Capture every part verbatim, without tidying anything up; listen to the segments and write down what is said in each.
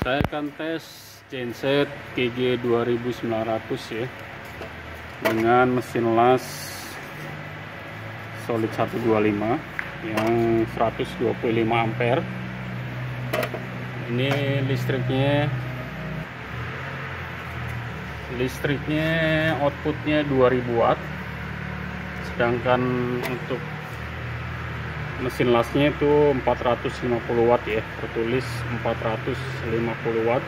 Saya akan tes genset G G dua ribu sembilan ratus ya, dengan mesin las solid seratus dua puluh lima yang seratus dua puluh lima ampere. Ini listriknya listriknya outputnya dua ribu watt, sedangkan untuk mesin lasnya itu empat ratus lima puluh watt ya, tertulis empat ratus lima puluh watt.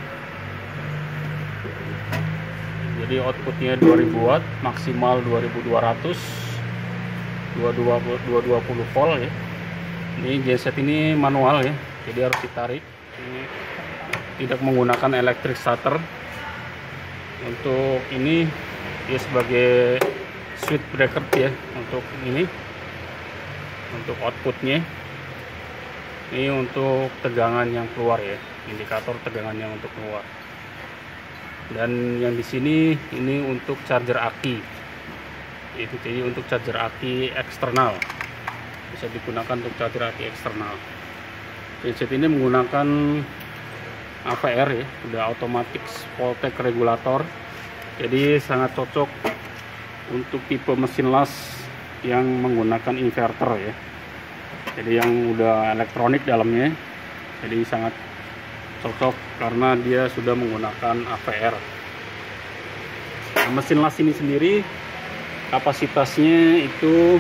Jadi outputnya dua ribu watt, maksimal dua ribu dua ratus, dua ratus dua puluh volt ya. Ini genset ini manual ya, jadi harus ditarik. Ini tidak menggunakan electric starter. Untuk ini dia sebagai switch breaker ya, untuk ini untuk outputnya. Ini untuk tegangan yang keluar ya, indikator tegangan yang untuk keluar. Dan yang di sini ini untuk charger aki. Itu jadi untuk charger aki eksternal, bisa digunakan untuk charger aki eksternal. Genset ini menggunakan A V R ya, udah automatic voltage regulator, jadi sangat cocok untuk tipe mesin las yang menggunakan inverter ya. Jadi yang udah elektronik dalamnya, jadi sangat cocok karena dia sudah menggunakan A V R. Nah, mesin las ini sendiri kapasitasnya itu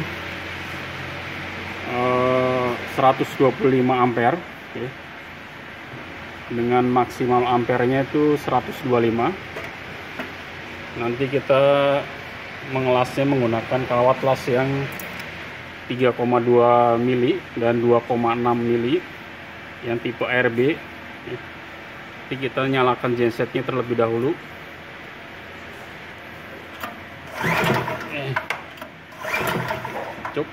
eh, seratus dua puluh lima ampere ya, dengan maksimal ampernya itu seratus dua puluh lima. Nanti kita mengelasnya menggunakan kawat las yang tiga koma dua mili dan dua koma enam mili yang tipe A R B. Nanti kita nyalakan gensetnya terlebih dahulu. Cuk.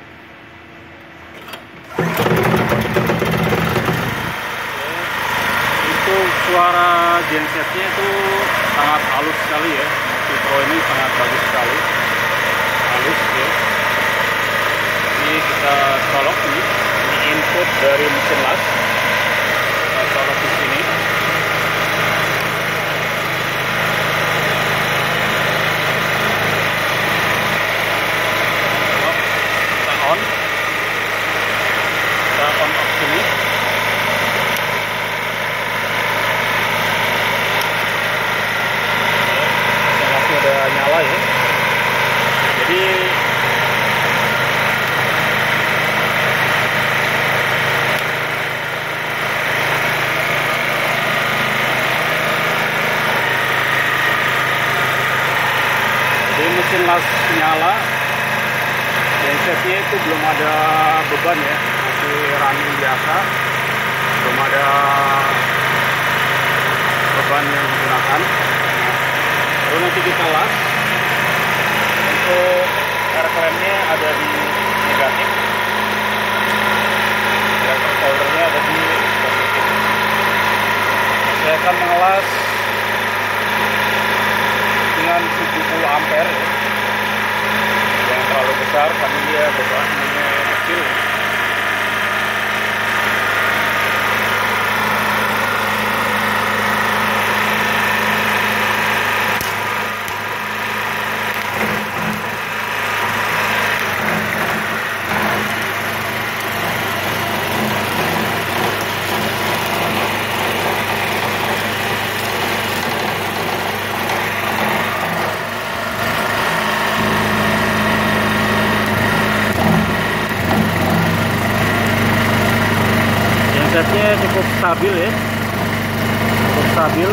Untuk suara gensetnya itu sangat halus sekali ya. Pro ini sangat bagus sekali, halus ya. Ini kita colok ini, ini input dari mesin las, kita colok di sini. Colok, kita on, kita on off sini. Udah nyala ya, jadi jadi mesin las nyala, gensetnya itu belum ada beban ya, masih running biasa, belum ada beban yang digunakan. Lalu nanti kita las. Untuk air clamp-nya ada di negatif, pressure holder-nya ada di positif. Saya akan mengelas dengan tujuh puluh ampere ya. Jangan terlalu besar karena dia bebannya kecil. Gensetnya cukup stabil ya, cukup stabil.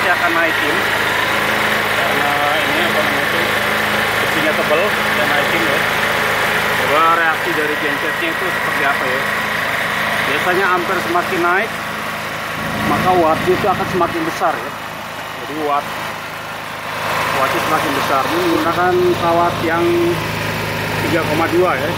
pasti akan naikin karena ini apa namanya itu besinya tebal dan naikin ya. Coba reaksi dari gensetnya itu seperti apa ya. Biasanya ampere semakin naik maka wattnya itu akan semakin besar ya. Jadi watt wattnya semakin besar. Ini menggunakan kawat yang tiga koma dua ya.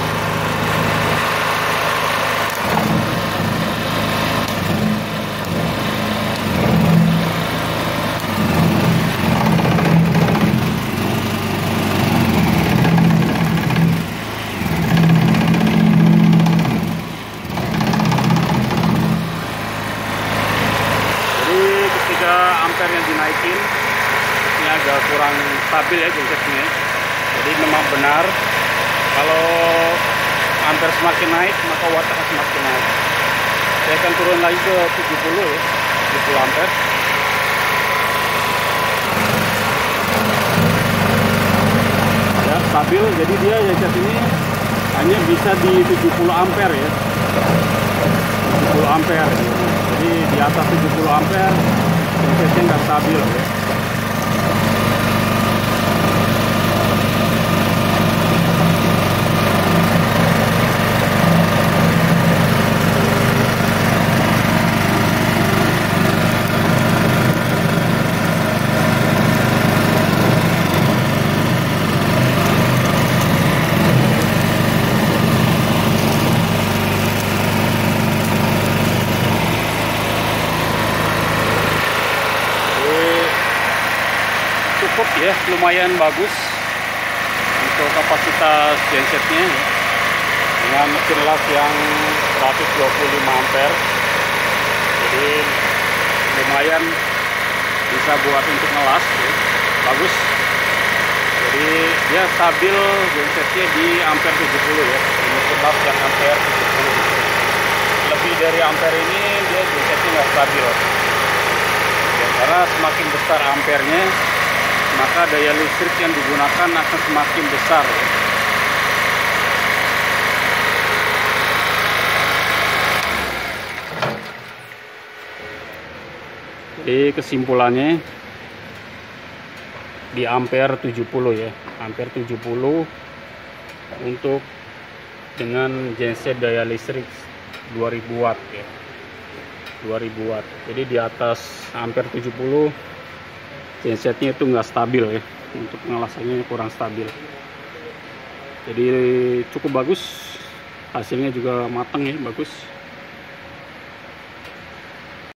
Ampere yang dinaikin ini agak kurang stabil ya gensetnya. Jadi memang benar kalau ampere semakin naik maka watt akan semakin naik. Saya akan turun lagi ke tujuh puluh ya, tujuh puluh ampere. Ya stabil, jadi dia genset ini hanya bisa di tujuh puluh ampere ya, tujuh puluh ampere. Jadi di atas tujuh puluh ampere gensetnya nggak stabil ya. Cukup ya, lumayan bagus untuk kapasitas gensetnya ya. Dengan mesin las yang seratus dua puluh lima ampere, jadi lumayan bisa buat untuk ngelas ya. Bagus, jadi dia stabil gensetnya di ampere tujuh puluh ya. Mesin las yang ampere tujuh puluh, lebih dari ampere ini dia gensetnya nggak stabil ya, karena semakin besar ampernya maka daya listrik yang digunakan akan semakin besar. Jadi kesimpulannya di ampere tujuh puluh ya, ampere tujuh puluh untuk dengan genset daya listrik dua ribu watt ya, dua ribu watt. Jadi di atas ampere tujuh puluh gensetnya itu nggak stabil ya, untuk pengelasannya kurang stabil. Jadi cukup bagus, hasilnya juga matang ya, bagus.